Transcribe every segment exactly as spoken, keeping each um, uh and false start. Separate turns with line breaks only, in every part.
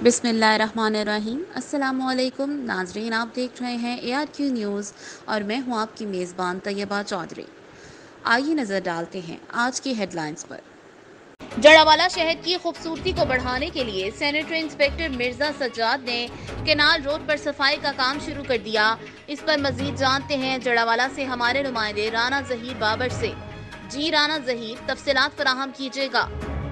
बिस्मिल्लाहिर्रहमानिर्रहीम। अस्सलामुअलैकुम नाजरीन, आप देख रहे हैं ए आर क्यू न्यूज़ और मैं हूं आपकी मेज़बान तैयबा चौधरी। आइए नज़र डालते हैं आज की हेडलाइंस पर। जड़ावाला शहर की खूबसूरती को बढ़ाने के लिए सैनिटरी इंस्पेक्टर मिर्जा सज्जाद ने केनाल रोड पर सफाई का काम शुरू कर दिया। इस पर मजीद जानते हैं जड़ावाला से हमारे नुमाइंदे राना जहीर बाबर से। जी राना जहीर, तफसीलात फराहम कीजिएगा।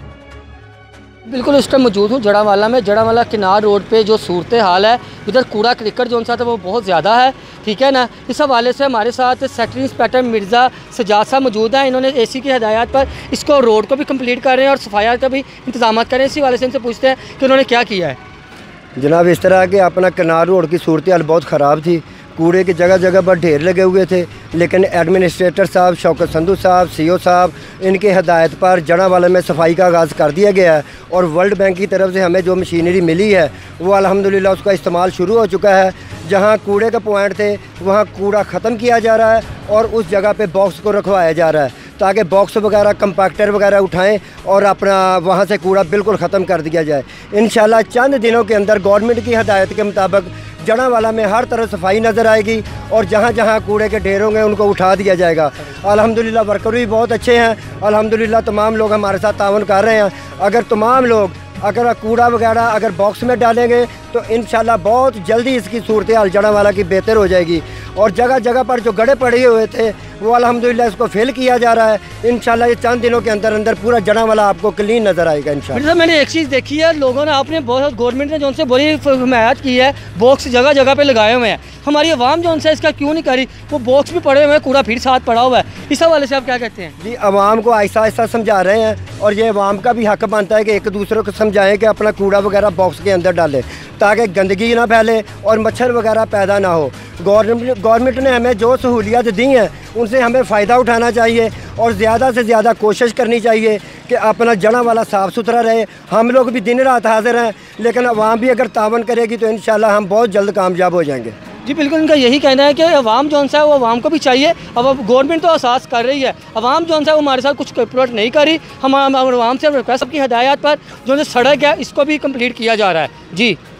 बिल्कुल इस टाइम मौजूद हूँ जड़ावाला में। जड़ावाला किनार रोड पे जो सूरत हाल है, इधर कूड़ा क्रिकेट जो सा था वो बहुत ज़्यादा है, ठीक है ना। इस हवाले से हमारे साथ सेक्रेटरी इंस्पेक्टर मिर्ज़ा सज्जाद साहब मौजूद हैं। इन्होंने एसी की हदायत पर इसको रोड को भी कंप्लीट कर रहे हैं और सफाई का भी इंतजाम कर रहे हैं। इसी हवाले से इनसे पूछते हैं कि उन्होंने क्या किया है।
जनाब, इस तरह के अपना किनार रोड की सूरत हाल बहुत ख़राब थी। कूड़े की जगह जगह पर ढेर लगे हुए थे, लेकिन एडमिनिस्ट्रेटर साहब शौकत संधू साहब, सीओ साहब, इनके हदायत पर जड़ावाला में सफाई का आगाज़ कर दिया गया है। और वर्ल्ड बैंक की तरफ से हमें जो मशीनरी मिली है वो अल्हम्दुलिल्लाह उसका इस्तेमाल शुरू हो चुका है। जहाँ कूड़े के पॉइंट थे वहाँ कूड़ा ख़त्म किया जा रहा है और उस जगह पे बॉक्स को रखवाया जा रहा है ताकि बॉक्स वगैरह कंपैक्टर वगैरह उठाएं और अपना वहाँ से कूड़ा बिल्कुल ख़त्म कर दिया जाए। इंशाल्लाह चंद दिनों के अंदर गवर्नमेंट की हदायत के मुताबिक जड़ावाला में हर तरफ सफाई नज़र आएगी और जहाँ जहाँ कूड़े के ढेर होंगे उनको उठा दिया जाएगा। अल्हम्दुलिल्लाह वर्कर भी बहुत अच्छे हैं। अल्हम्दुलिल्लाह तमाम लोग हमारे साथ तावन कर रहे हैं। अगर तमाम लोग अगर कूड़ा वगैरह अगर बॉक्स में डालेंगे तो इंशाल्लाह बहुत जल्दी इसकी सूरत हाल जड़ावाला की बेहतर हो जाएगी। और जगह जगह पर जो गड्ढे पड़े हुए थे वो अल्हम्दुलिल्लाह इसको फिल किया जा रहा है। इंशाल्लाह ये चंद दिनों के अंदर अंदर पूरा जड़ावाला आपको क्लीन नज़र आएगा इंशाल्लाह।
मैंने एक चीज़ देखी है, लोगों ने आपने बहुत गवर्नमेंट ने जो उनसे बड़ी हिमायत की है, बॉक्स जगह जगह पे लगाए हुए हैं। हमारी आवाम जो उनसे इसका क्यों नहीं करी? वो बॉक्स भी पड़े हुए हैं, कूड़ा फिर साथ पड़ा हुआ है। इस हवाले से आप क्या कहते हैं?
जी, आवाम को आहिस्ता आहिस्ता समझा रहे हैं और ये आवाम का भी हक बनता है कि एक दूसरे को समझाएं कि अपना कूड़ा वगैरह बॉक्स के अंदर डालें ताकि गंदगी ना फैले और मच्छर वगैरह पैदा ना हो। गवर्नमेंट गवर्नमेंट ने हमें जो सहूलियत दी हैं उनसे हमें फ़ायदा उठाना चाहिए और ज़्यादा से ज़्यादा कोशिश करनी चाहिए कि अपना जड़ावाला साफ़ सुथरा रहे। हम लोग भी दिन रात हाजिर हैं, लेकिन आवाम भी अगर तावन करेगी तो इंशाल्लाह हम बहुत जल्द कामयाब हो जाएंगे।
जी बिल्कुल, इनका यही कहना है कि अवाम जो है वो अवाम को भी चाहिए। अब गवर्नमेंट तो एहसास कर रही है, अवाम जो है वो हमारे साथ कुछ कोऑपरेट नहीं करी। हम अवाम से रिक्वेस्ट की हदायत पर जो सड़क है इसको भी कंप्लीट किया जा रहा है। जी।